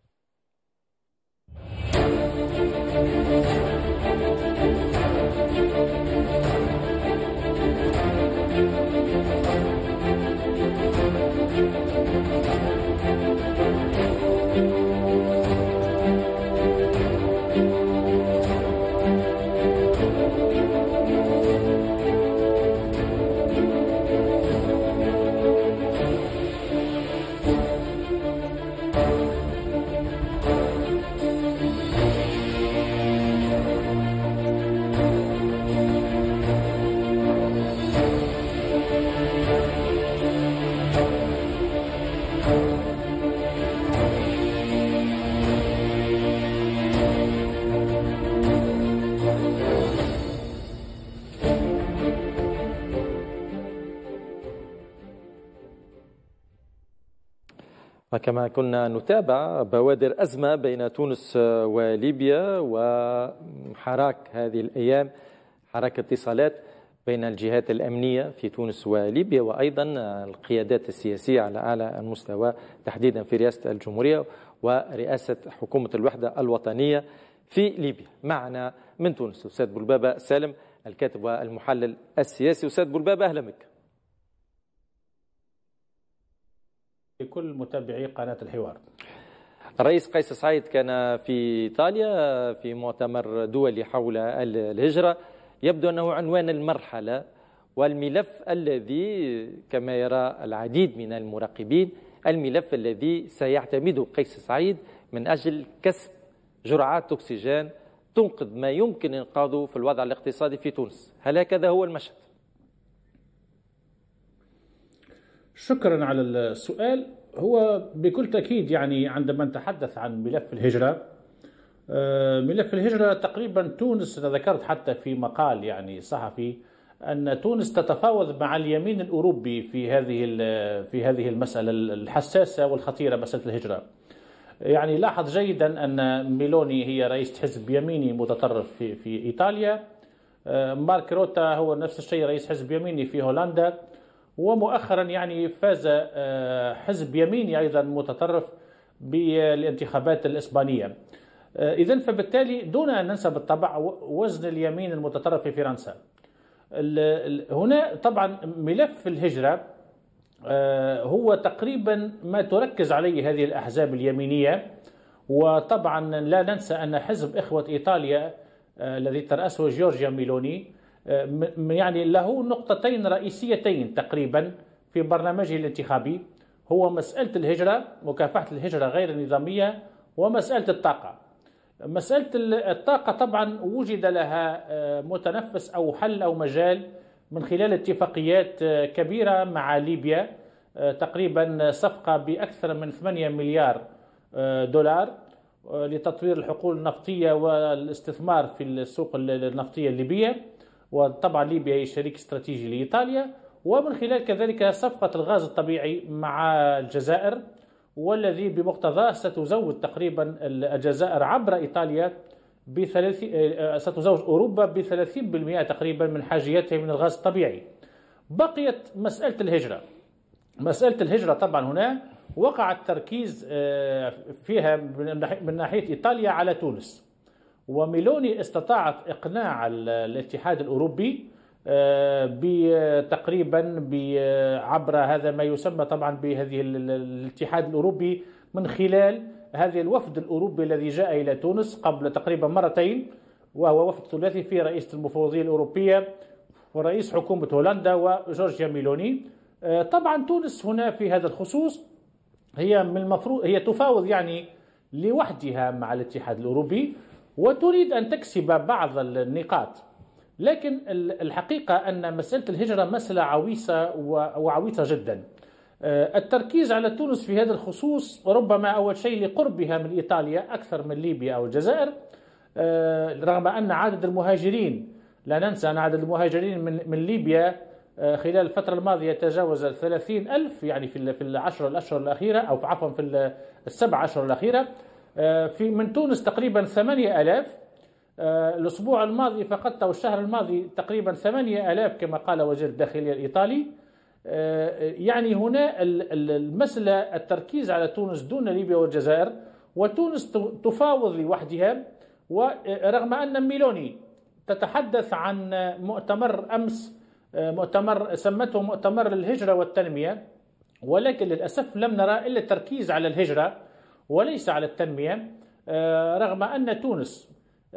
وكما كنا نتابع بوادر أزمة بين تونس وليبيا، وحراك هذه الأيام حراك اتصالات بين الجهات الأمنية في تونس وليبيا، وأيضا القيادات السياسية على أعلى المستوى، تحديدا في رئاسة الجمهورية ورئاسة حكومة الوحدة الوطنية في ليبيا. معنا من تونس أستاذ بولبابة سالم، الكاتب والمحلل السياسي. أستاذ بولبابة، أهلا بك. لكل متابعي قناة الحوار. الرئيس قيس سعيد كان في إيطاليا في مؤتمر دولي حول الهجرة، يبدو أنه عنوان المرحلة والملف الذي كما يرى العديد من المراقبين الملف الذي سيعتمده قيس سعيد من أجل كسب جرعات أكسجين تنقذ ما يمكن إنقاذه في الوضع الاقتصادي في تونس. هل هكذا هو المشهد؟ شكرا على السؤال. هو بكل تأكيد يعني عندما نتحدث عن ملف الهجرة، ملف الهجرة تقريبا تونس، أنا ذكرت حتى في مقال يعني صحفي أن تونس تتفاوض مع اليمين الأوروبي في هذه في هذه المسألة الحساسة والخطيرة، مسألة الهجرة. يعني لاحظ جيدا أن ميلوني هي رئيس حزب يميني متطرف في في إيطاليا، مارك روتا هو نفس الشيء رئيس حزب يميني في هولندا، ومؤخرا يعني فاز حزب يميني أيضا متطرف بالانتخابات الإسبانية. إذن فبالتالي دون أن ننسى بالطبع وزن اليمين المتطرف في فرنسا. هنا طبعا ملف الهجرة هو تقريبا ما تركز عليه هذه الأحزاب اليمينية، وطبعا لا ننسى أن حزب إخوة إيطاليا الذي ترأسه جورجيا ميلوني يعني له نقطتين رئيسيتين تقريبا في برنامجه الانتخابي، هو مسألة الهجرة، مكافحة الهجرة غير النظامية، ومسألة الطاقة. مسألة الطاقة طبعا وجد لها متنفس أو حل أو مجال من خلال اتفاقيات كبيرة مع ليبيا، تقريبا صفقة بأكثر من ثمانية مليار دولار لتطوير الحقول النفطية والاستثمار في السوق النفطية الليبية، وطبعا ليبيا هي شريك استراتيجي لإيطاليا، ومن خلال كذلك صفقة الغاز الطبيعي مع الجزائر، والذي بمقتضاه ستزود تقريبا الجزائر عبر إيطاليا بثلاث ستزوج أوروبا بثلاثين بالمئة تقريبا من حاجياتها من الغاز الطبيعي. بقيت مسألة الهجرة. مسألة الهجرة طبعا هنا وقع التركيز فيها من ناحية إيطاليا على تونس، وميلوني استطاعت إقناع الاتحاد الأوروبي تقريبا عبر هذا ما يسمى طبعا بهذه الاتحاد الأوروبي من خلال هذه الوفد الأوروبي الذي جاء إلى تونس قبل تقريبا مرتين، وهو وفد ثلاثي فيه رئيس المفوضية الأوروبية ورئيس حكومة هولندا وجورجيا ميلوني. طبعا تونس هنا في هذا الخصوص هي من المفروض هي تفاوض يعني لوحدها مع الاتحاد الأوروبي وتريد أن تكسب بعض النقاط. لكن الحقيقة أن مسألة الهجرة مسألة عويصة وعويصة جدا. التركيز على تونس في هذا الخصوص ربما أول شيء لقربها من إيطاليا أكثر من ليبيا أو الجزائر، رغم أن عدد المهاجرين، لا ننسى أن عدد المهاجرين من, من ليبيا خلال الفترة الماضية تجاوز ثلاثين ألف، يعني في في العشر الأشهر الأخيرة أو عفوا في السبع أشهر الأخيرة. في من تونس تقريبا ثمانية آلاف الأسبوع الماضي فقط أو الشهر الماضي تقريبا ثمانية آلاف كما قال وزير الداخلية الإيطالي. يعني هنا المسألة التركيز على تونس دون ليبيا والجزائر، وتونس تفاوض لوحدها. ورغم أن ميلوني تتحدث عن مؤتمر أمس، مؤتمر سمته مؤتمر الهجرة والتنمية، ولكن للأسف لم نرى إلا التركيز على الهجرة وليس على التنمية، رغم أن تونس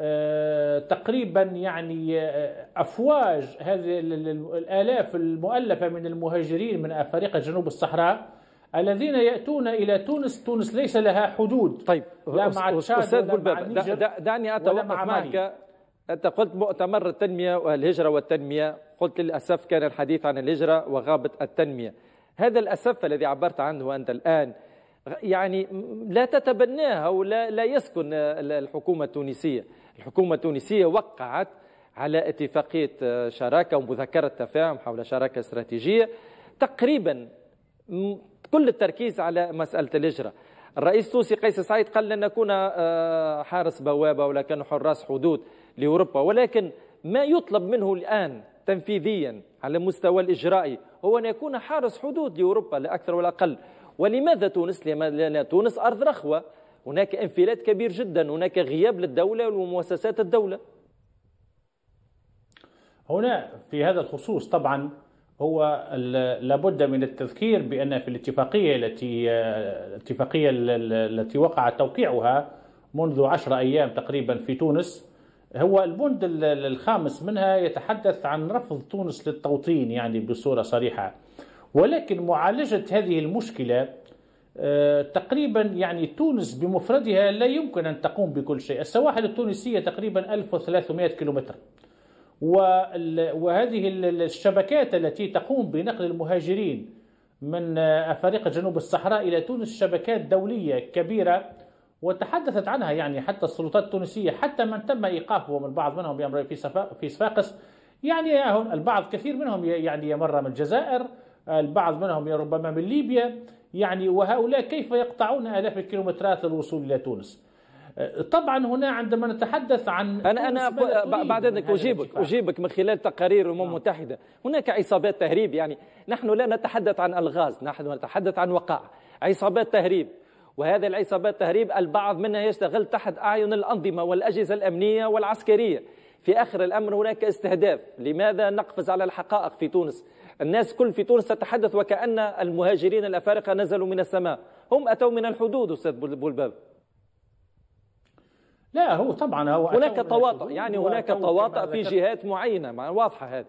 تقريبا يعني أفواج هذه الآلاف المؤلفة من المهاجرين من أفارقة جنوب الصحراء الذين يأتون إلى تونس. تونس ليس لها حدود. طيب لا مع تشاد ولا مع النيجر. دعني أتوقف معك. أنت قلت مؤتمر التنمية والهجرة والتنمية، قلت للأسف كان الحديث عن الهجرة وغابت التنمية. هذا الأسف الذي عبرت عنه أنت الآن يعني لا تتبناه ولا لا يسكن الحكومة التونسية. الحكومة التونسية وقعت على اتفاقية شراكة ومذكرة تفاهم حول شراكة استراتيجية، تقريبا كل التركيز على مسألة الهجرة. الرئيس التونسي قيس سعيد قال لن نكون حارس بوابة ولا كان حراس حدود لأوروبا، ولكن ما يطلب منه الآن تنفيذيا على المستوى الإجرائي هو أن يكون حارس حدود لأوروبا لا أكثر ولا أقل. ولماذا تونس؟ لأن تونس أرض رخوة، هناك انفلات كبير جدا، هناك غياب للدولة ومؤسسات الدولة. هنا في هذا الخصوص طبعا هو لابد من التذكير بأن في الاتفاقية التي الاتفاقية التي وقع توقيعها منذ عشرة أيام تقريبا في تونس، هو البند الخامس منها يتحدث عن رفض تونس للتوطين يعني بصورة صريحة. ولكن معالجة هذه المشكلة تقريبا يعني تونس بمفردها لا يمكن أن تقوم بكل شيء. السواحل التونسية تقريبا ألف وثلاثمائة كيلومتر، وهذه الشبكات التي تقوم بنقل المهاجرين من أفارقة جنوب الصحراء إلى تونس شبكات دولية كبيرة، وتحدثت عنها يعني حتى السلطات التونسية، حتى من تم إيقافهم البعض منهم يمر في في صفاقس، يعني البعض كثير منهم يعني يمر من الجزائر، البعض منهم ربما من ليبيا، يعني وهؤلاء كيف يقطعون آلاف الكيلومترات للوصول إلى تونس؟ طبعا هنا عندما نتحدث عن أنا أنا بعد ذلك أجيبك أجيبك من خلال تقارير الأمم المتحدة. هناك عصابات تهريب، يعني نحن لا نتحدث عن ألغاز، نحن نتحدث عن وقائع، عصابات تهريب. وهذه العصابات التهريب البعض منها يشتغل تحت أعين الأنظمة والأجهزة الأمنية والعسكرية. في آخر الأمر هناك استهداف. لماذا نقفز على الحقائق في تونس؟ الناس كل في تونس تتحدث وكأن المهاجرين الأفارقة نزلوا من السماء، هم أتوا من الحدود أستاذ بولباب. لا هو طبعا هو هناك تواطؤ، يعني هناك تواطؤ في جهات معينة واضحة. هذا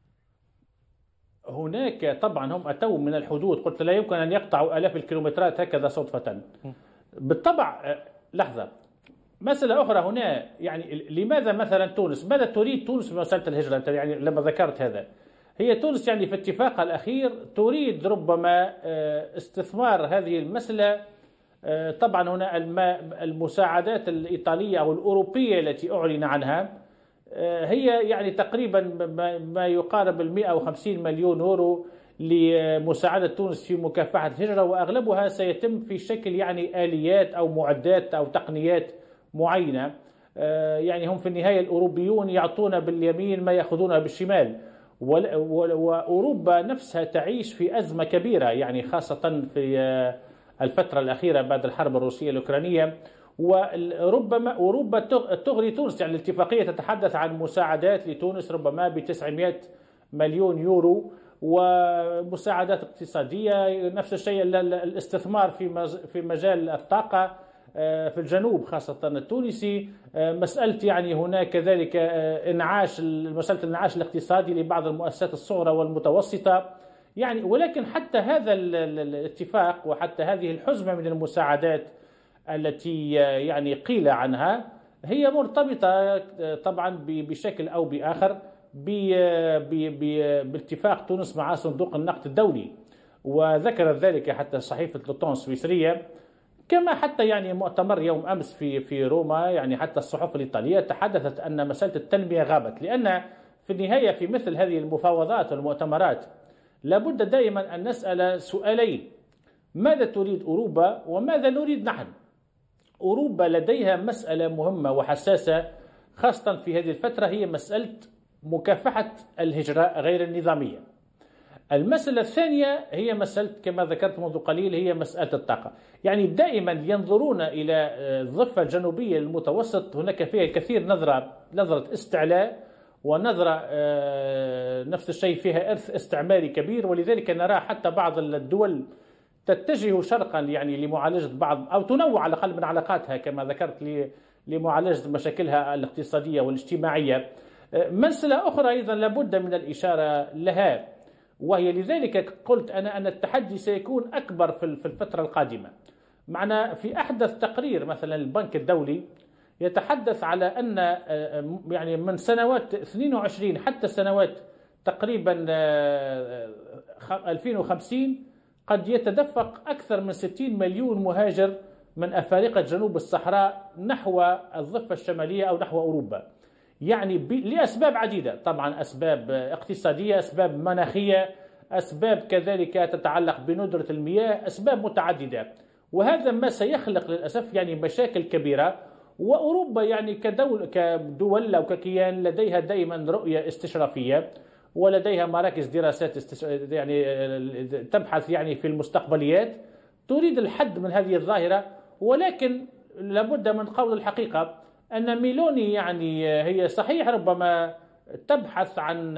هناك طبعا هم أتوا من الحدود، قلت لا يمكن أن يقطعوا آلاف الكيلومترات هكذا صدفة. بالطبع لحظة، مسألة أخرى هنا، يعني لماذا مثلا تونس، ماذا تريد تونس بمسألة الهجرة؟ يعني لما ذكرت هذا، هي تونس يعني في اتفاقها الأخير تريد ربما استثمار هذه المسألة. طبعا هنا المساعدات الإيطالية أو الأوروبية التي أعلن عنها هي يعني تقريبا ما يقارب المئة وخمسين مليون يورو لمساعدة تونس في مكافحة الهجرة، وأغلبها سيتم في شكل يعني آليات أو معدات أو تقنيات معينة. يعني هم في النهاية الأوروبيون يعطون باليمين ما يأخذونها بالشمال، وأوروبا نفسها تعيش في أزمة كبيرة، يعني خاصة في الفترة الأخيرة بعد الحرب الروسية الأوكرانية. وربما أوروبا تغري تونس، يعني الاتفاقية تتحدث عن مساعدات لتونس ربما ب تسعمائة مليون يورو، ومساعدات اقتصادية، نفس الشيء الاستثمار في في مجال الطاقة في الجنوب خاصة التونسي، مسألة يعني هناك كذلك انعاش مسألة الانعاش الاقتصادي لبعض المؤسسات الصغرى والمتوسطة، يعني ولكن حتى هذا الاتفاق وحتى هذه الحزمة من المساعدات التي يعني قيل عنها هي مرتبطة طبعا بشكل أو بآخر باتفاق تونس مع صندوق النقد الدولي، وذكرت ذلك حتى صحيفة لوطون السويسرية، كما حتى يعني مؤتمر يوم أمس في في روما، يعني حتى الصحف الإيطالية تحدثت أن مسألة التنمية غابت، لأن في النهاية في مثل هذه المفاوضات والمؤتمرات لابد دائما أن نسأل سؤالين: ماذا تريد أوروبا وماذا نريد نحن؟ أوروبا لديها مسألة مهمة وحساسة خاصة في هذه الفترة، هي مسألة مكافحة الهجرة غير النظامية. المسألة الثانية هي مسألة كما ذكرت منذ قليل، هي مسألة الطاقة. يعني دائما ينظرون إلى الضفة الجنوبية للمتوسط، هناك فيها الكثير نظرة نظرة استعلاء، ونظرة نفس الشيء فيها إرث استعماري كبير، ولذلك نرى حتى بعض الدول تتجه شرقا يعني لمعالجة بعض أو تنوع على الأقل من علاقاتها كما ذكرت لمعالجة مشاكلها الاقتصادية والاجتماعية. مسألة أخرى أيضا لابد من الإشارة لها، وهي لذلك قلت أنا أن التحدي سيكون أكبر في الفترة القادمة. معنا في أحدث تقرير مثلا البنك الدولي يتحدث على أن يعني من سنوات اثنين وعشرين حتى سنوات تقريبا ألفين وخمسين قد يتدفق أكثر من ستين مليون مهاجر من أفارقة جنوب الصحراء نحو الضفة الشمالية أو نحو أوروبا، يعني لأسباب عديدة، طبعا أسباب اقتصادية، أسباب مناخية، أسباب كذلك تتعلق بندرة المياه، أسباب متعددة، وهذا ما سيخلق للأسف يعني مشاكل كبيرة. وأوروبا يعني كدول كدول أو ككيان لديها دائما رؤية استشرافية، ولديها مراكز دراسات استش... يعني تبحث يعني في المستقبليات، تريد الحد من هذه الظاهرة. ولكن لابد من قول الحقيقة أن ميلوني يعني هي صحيح ربما تبحث عن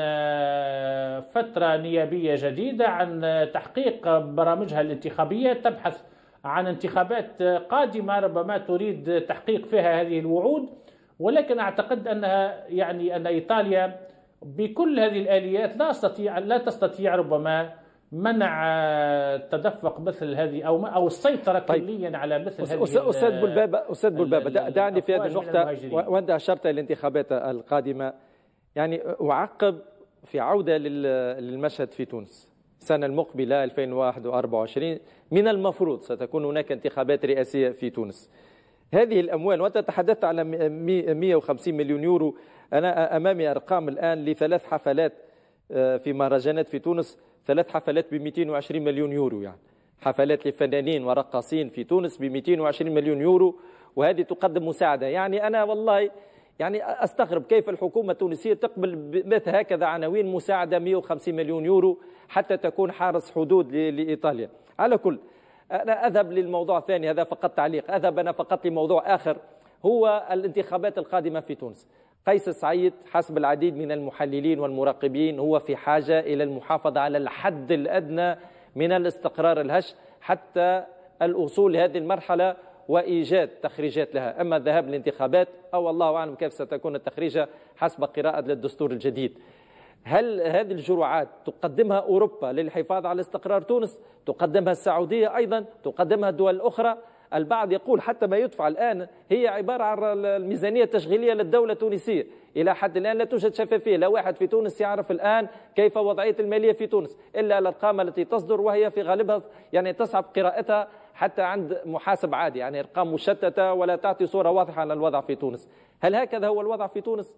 فترة نيابية جديدة، عن تحقيق برامجها الانتخابية، تبحث عن انتخابات قادمة ربما تريد تحقيق فيها هذه الوعود، ولكن أعتقد أنها يعني أن إيطاليا بكل هذه الآليات لا تستطيع لا تستطيع ربما منع تدفق مثل هذه أو أو السيطرة كليا طيب. على مثل هذه. أستاذ بولبابة أستاذ بولبابة دعني في هذه النقطة، وأنت أشرت إلى الانتخابات القادمة، يعني أعقب في عودة للمشهد في تونس السنة المقبلة ألفين وأربعة وعشرين، من المفروض ستكون هناك انتخابات رئاسية في تونس. هذه الأموال، وأنت تحدثت على مئة وخمسين مليون يورو، أنا أمامي أرقام الآن لثلاث حفلات في مهرجانات في تونس، ثلاث حفلات ب مئتين وعشرين مليون يورو، يعني حفلات لفنانين ورقاصين في تونس ب مئتين وعشرين مليون يورو، وهذه تقدم مساعدة. يعني أنا والله يعني أستغرب كيف الحكومة التونسية تقبل مثل هكذا عناوين مساعدة مئة وخمسين مليون يورو حتى تكون حارس حدود لإيطاليا. على كل، أنا أذهب للموضوع الثاني، هذا فقط تعليق، أذهب أنا فقط لموضوع آخر، هو الانتخابات القادمة في تونس. قيس سعيد حسب العديد من المحللين والمراقبين هو في حاجة إلى المحافظة على الحد الأدنى من الاستقرار الهش حتى الوصول لهذه المرحلة وإيجاد تخريجات لها، أما الذهاب للانتخابات أو الله أعلم كيف ستكون التخريجة حسب قراءة للدستور الجديد. هل هذه الجرعات تقدمها أوروبا للحفاظ على استقرار تونس؟ تقدمها السعودية أيضا؟ تقدمها الدول الأخرى؟ البعض يقول حتى ما يدفع الآن هي عبارة عن الميزانية التشغيلية للدولة التونسية، إلى حد الآن لا توجد شفافية، لا واحد في تونس يعرف الآن كيف وضعية المالية في تونس إلا الأرقام التي تصدر، وهي في غالبها يعني تصعب قراءتها حتى عند محاسب عادي، يعني أرقام مشتتة ولا تعطي صورة واضحة عن الوضع في تونس. هل هكذا هو الوضع في تونس؟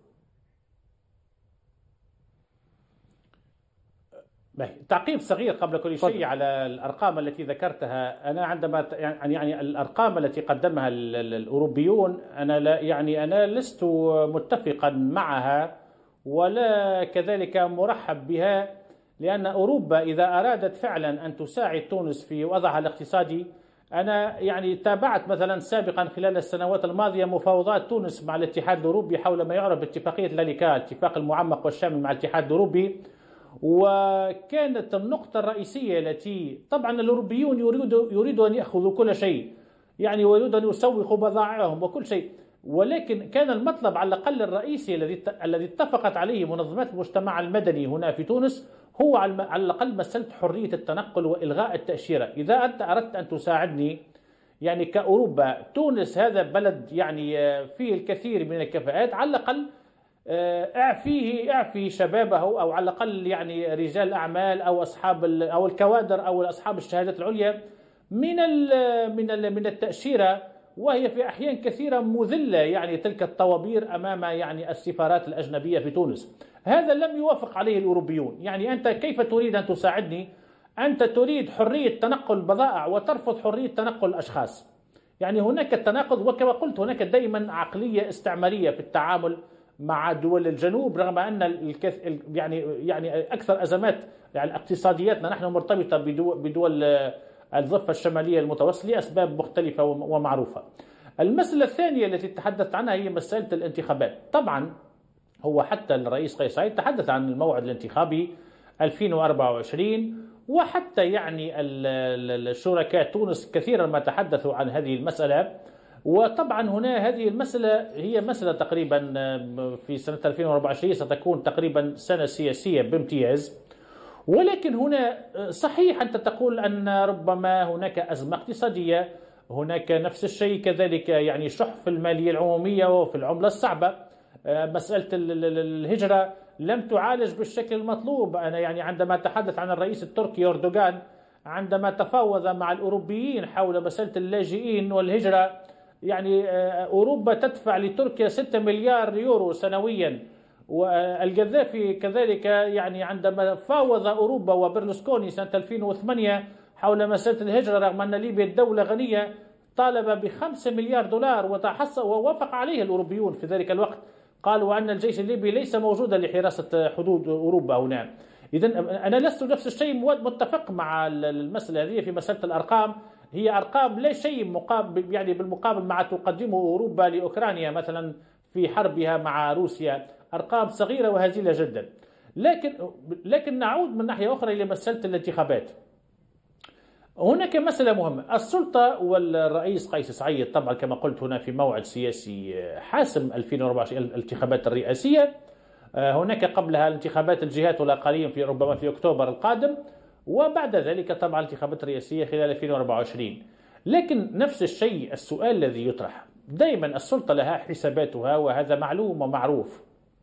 تعقيب صغير قبل كل شيء على الأرقام التي ذكرتها. أنا عندما يعني الأرقام التي قدمها الأوروبيون أنا لا يعني أنا لست متفقا معها ولا كذلك مرحب بها، لأن أوروبا إذا أرادت فعلا أن تساعد تونس في وضعها الاقتصادي، أنا يعني تابعت مثلا سابقا خلال السنوات الماضية مفاوضات تونس مع الاتحاد الأوروبي حول ما يعرف باتفاقية لاليكا، الاتفاق المعمق والشامل مع الاتحاد الأوروبي، وكانت النقطة الرئيسية التي طبعا الأوروبيون يريدوا يريدوا أن يأخذوا كل شيء، يعني يريدوا أن يسوقوا بضائعهم وكل شيء، ولكن كان المطلب على الأقل الرئيسي الذي الذي اتفقت عليه منظمات المجتمع المدني هنا في تونس هو على الأقل مسألة حرية التنقل وإلغاء التأشيرة. إذا أنت أردت أن تساعدني يعني كأوروبا تونس هذا بلد يعني فيه الكثير من الكفاءات، على الأقل اعفيه اعفي شبابه، او على الاقل يعني رجال الاعمال او اصحاب او الكوادر او اصحاب الشهادات العليا من ال من ال من التاشيره، وهي في احيان كثيره مذله يعني تلك الطوابير امام يعني السفارات الاجنبيه في تونس. هذا لم يوافق عليه الاوروبيون. يعني انت كيف تريد ان تساعدني؟ انت تريد حريه تنقل البضائع وترفض حريه تنقل الاشخاص. يعني هناك التناقض، وكما قلت هناك دائما عقليه استعماريه في التعامل مع دول الجنوب، رغم ان الكث... يعني يعني اكثر ازمات يعني اقتصادياتنا نحن مرتبطه بدول, بدول الضفه الشماليه المتوسطه لاسباب مختلفه ومعروفه. المساله الثانيه التي تحدثت عنها هي مساله الانتخابات. طبعا هو حتى الرئيس قيس سعيد تحدث عن الموعد الانتخابي ألفين وأربعة وعشرين، وحتى يعني الشركاء تونس كثيرا ما تحدثوا عن هذه المساله. وطبعا هنا هذه المسألة هي مسألة تقريبا في سنة ألفين وأربعة وعشرين ستكون تقريبا سنة سياسية بامتياز. ولكن هنا صحيح أنت تقول أن ربما هناك أزمة اقتصادية، هناك نفس الشيء كذلك يعني شح في المالية العمومية وفي العملة الصعبة. مسألة الهجرة لم تعالج بالشكل المطلوب. أنا يعني عندما تحدث عن الرئيس التركي أردوغان عندما تفاوض مع الأوروبيين حول مسألة اللاجئين والهجرة، يعني أوروبا تدفع لتركيا ستة مليار يورو سنويا، والقذافي كذلك يعني عندما فاوض أوروبا وبرلسكوني سنة ألفين وثمانية حول مسألة الهجرة، رغم أن ليبيا دولة غنية، طالب بخمسة مليار دولار وتحصل ووافق عليه الأوروبيون في ذلك الوقت. قالوا أن الجيش الليبي ليس موجودا لحراسة حدود أوروبا هنا. إذن أنا لست نفس الشيء متفق مع المسألة هذه في مسألة الأرقام. هي أرقام لا شيء مقابل يعني بالمقابل مع تقدمه أوروبا لأوكرانيا مثلا في حربها مع روسيا، أرقام صغيرة وهزيلة جدا. لكن لكن نعود من ناحية أخرى إلى مسألة الانتخابات. هناك مسألة مهمة. السلطة والرئيس قيس سعيد طبعا كما قلت هنا في موعد سياسي حاسم ألفين وأربعة وعشرين الانتخابات الرئاسية. هناك قبلها الانتخابات الجهات والأقاليم في ربما في أكتوبر القادم، وبعد ذلك طبعا الانتخابات الرئاسية خلال ألفين وأربعة وعشرين. لكن نفس الشيء السؤال الذي يطرح دائما، السلطة لها حساباتها وهذا معلوم ومعروف،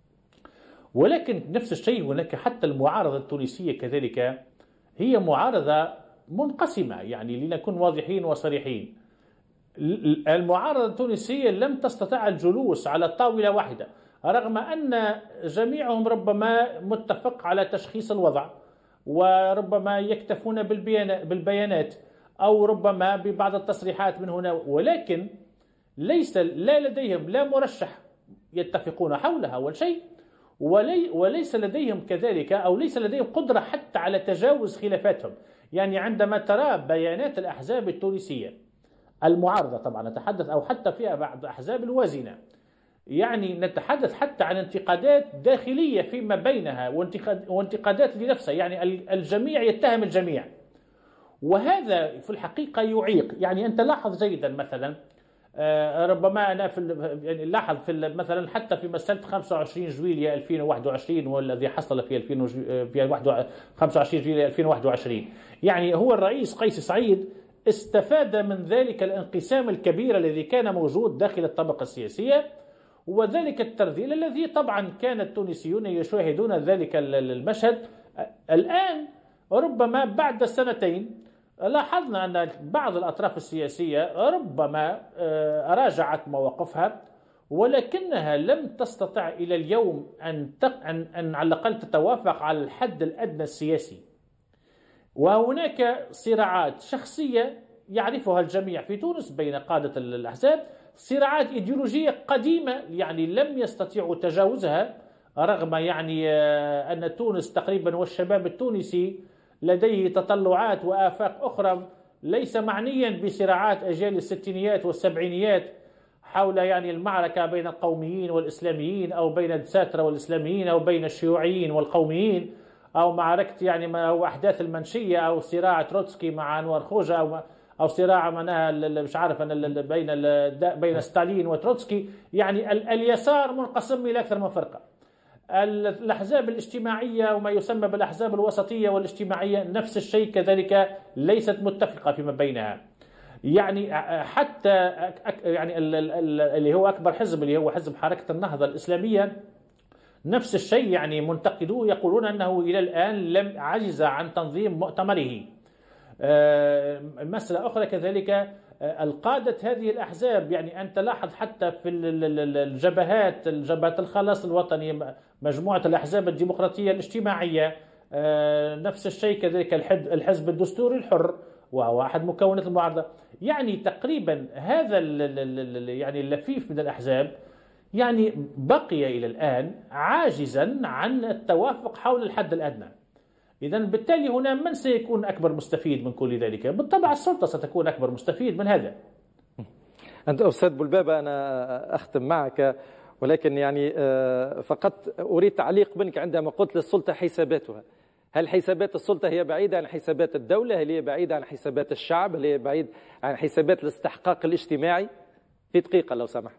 ولكن نفس الشيء هناك حتى المعارضة التونسية كذلك هي معارضة منقسمة. يعني لنكون واضحين وصريحين، المعارضة التونسية لم تستطع الجلوس على طاولة واحدة، رغم أن جميعهم ربما متفق على تشخيص الوضع وربما يكتفون بالبيانات أو ربما ببعض التصريحات من هنا، ولكن ليس لا لديهم لا مرشح يتفقون حولها أول شيء، ولي وليس لديهم كذلك أو ليس لديهم قدرة حتى على تجاوز خلافاتهم. يعني عندما ترى بيانات الأحزاب التونسية المعارضة طبعا نتحدث أو حتى فيها بعض الأحزاب الوازنة، يعني نتحدث حتى عن انتقادات داخلية فيما بينها وانتقادات لنفسها، يعني الجميع يتهم الجميع، وهذا في الحقيقة يعيق. يعني أنت لاحظ جيدا مثلا ربما أنا في يعني لاحظ في مثلا حتى في مسألة خمسة وعشرين جويلية ألفين وواحد وعشرين والذي حصل في ألفين في خمسة وعشرين جويلية ألفين وواحد وعشرين، يعني هو الرئيس قيس سعيد استفاد من ذلك الانقسام الكبير الذي كان موجود داخل الطبقة السياسية وذلك الترذيل الذي طبعا كان التونسيون يشاهدون ذلك المشهد. الآن ربما بعد سنتين لاحظنا أن بعض الأطراف السياسية ربما راجعت مواقفها، ولكنها لم تستطع إلى اليوم أن أن أن على الأقل تتوافق على الحد الأدنى السياسي. وهناك صراعات شخصية يعرفها الجميع في تونس بين قادة الأحزاب، صراعات إيديولوجية قديمة يعني لم يستطيعوا تجاوزها، رغم يعني أن تونس تقريبا والشباب التونسي لديه تطلعات وآفاق أخرى، ليس معنيا بصراعات أجيال الستينيات والسبعينيات حول يعني المعركة بين القوميين والإسلاميين أو بين الدساترة والإسلاميين أو بين الشيوعيين والقوميين أو معركة يعني ما هو أحداث المنشية أو صراع تروتسكي مع أنور خوجة أو أو صراع معناها مش عارف أنا بين بين ستالين وتروتسكي. يعني اليسار منقسم إلى أكثر من فرقة. الأحزاب الاجتماعية وما يسمى بالأحزاب الوسطية والاجتماعية نفس الشيء كذلك ليست متفقة فيما بينها. يعني حتى يعني اللي هو أكبر حزب اللي هو حزب حركة النهضة الإسلامية نفس الشيء، يعني منتقدوه يقولون أنه إلى الآن لم عجز عن تنظيم مؤتمره. مسألة أخرى كذلك القادة هذه الأحزاب، يعني أنت لاحظ حتى في الجبهات الجبهات الخلاص الوطني، مجموعة الأحزاب الديمقراطية الاجتماعية، نفس الشيء كذلك الحزب الدستوري الحر وهو أحد مكونات المعارضة. يعني تقريبا هذا يعني اللفيف من الأحزاب يعني بقي إلى الآن عاجزا عن التوافق حول الحد الأدنى. إذا بالتالي هنا من سيكون أكبر مستفيد من كل ذلك؟ بالطبع السلطة ستكون أكبر مستفيد من هذا. أنت أستاذ بولبابة، أنا أختم معك، ولكن يعني فقط أريد تعليق منك عندما قلت للسلطة حساباتها. هل حسابات السلطة هي بعيدة عن حسابات الدولة؟ هل هي بعيدة عن حسابات الشعب؟ هل هي بعيدة عن حسابات الاستحقاق الاجتماعي؟ في دقيقة لو سمحت.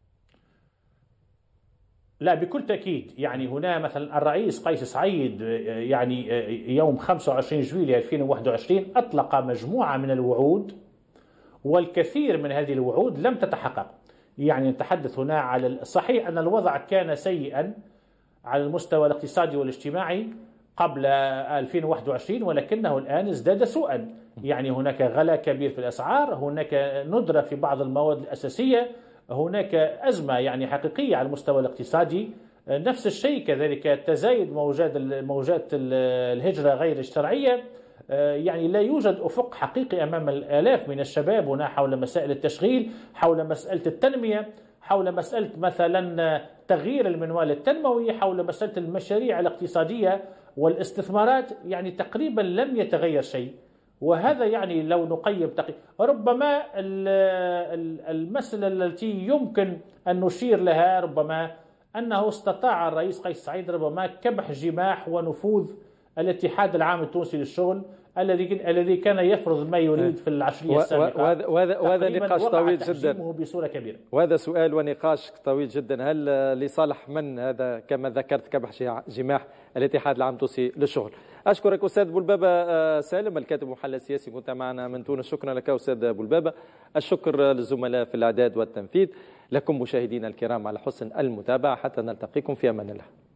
لا بكل تأكيد. يعني هنا مثلا الرئيس قيس سعيد يعني يوم خمسة وعشرين جويلية ألفين وواحد وعشرين أطلق مجموعة من الوعود، والكثير من هذه الوعود لم تتحقق. يعني نتحدث هنا على صحيح أن الوضع كان سيئا على المستوى الاقتصادي والاجتماعي قبل ألفين وواحد وعشرين، ولكنه الآن ازداد سوءا. يعني هناك غلاء كبير في الأسعار، هناك ندرة في بعض المواد الأساسية، هناك أزمة يعني حقيقية على المستوى الاقتصادي. نفس الشيء كذلك تزايد موجات موجات الهجرة غير الشرعية. يعني لا يوجد أفق حقيقي أمام الآلاف من الشباب هنا حول مسائل التشغيل، حول مسألة التنمية، حول مسألة مثلا تغيير المنوال التنموي، حول مسألة المشاريع الاقتصادية والاستثمارات. يعني تقريبا لم يتغير شيء. وهذا يعني لو نقيم تقييم ربما المسألة التي يمكن أن نشير لها ربما أنه استطاع الرئيس قيس سعيد ربما كبح جماح ونفوذ الاتحاد العام التونسي للشغل الذي الذي كان يفرض ما يريد في العشرية السابقة. وهذا وهذا نقاش طويل جدا بصورة كبيرة. وهذا سؤال ونقاش طويل جدا. هل لصالح من هذا كما ذكرت كبح جماح الاتحاد العام التونسي للشغل؟ أشكرك أستاذ بولبابة سالم الكاتب والمحلل السياسي، كنت معنا من تونس. شكرا لك أستاذ بولبابة. الشكر للزملاء في الإعداد والتنفيذ. لكم مشاهدينا الكرام على حسن المتابعة، حتى نلتقيكم في أمان الله.